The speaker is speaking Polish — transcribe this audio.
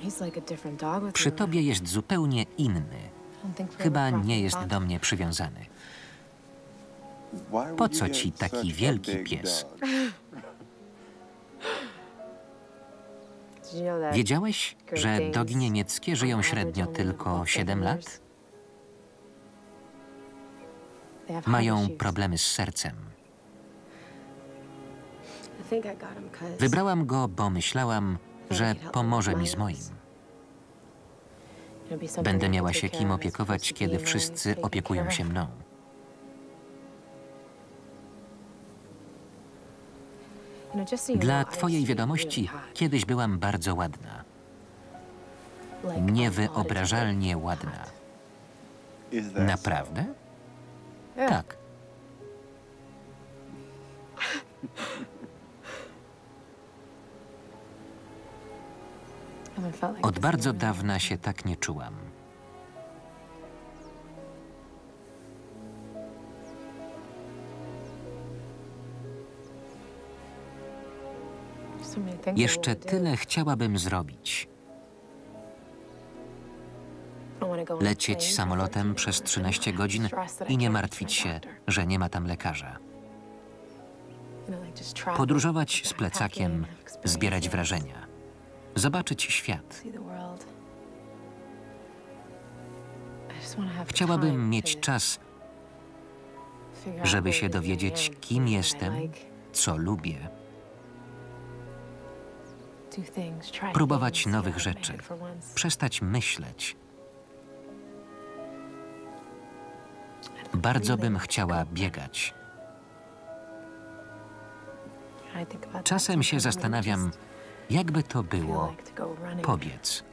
Przy tobie jest zupełnie inny. Chyba nie jest do mnie przywiązany. Po co ci taki wielki pies? Wiedziałeś, że dogi niemieckie żyją średnio tylko 7 lat? Mają problemy z sercem. Wybrałam go, bo myślałam, że pomoże mi z moim. Będę miała się kim opiekować, kiedy wszyscy opiekują się mną. Dla twojej wiadomości, kiedyś byłam bardzo ładna. Niewyobrażalnie ładna. Naprawdę? Tak. Od bardzo dawna się tak nie czułam. Jeszcze tyle chciałabym zrobić. Lecieć samolotem przez 13 godzin i nie martwić się, że nie ma tam lekarza. Podróżować z plecakiem, zbierać wrażenia, zobaczyć świat. Chciałabym mieć czas, żeby się dowiedzieć, kim jestem, co lubię. Próbować nowych rzeczy, przestać myśleć. Bardzo bym chciała biegać. Czasem się zastanawiam, jakby to było pobiec.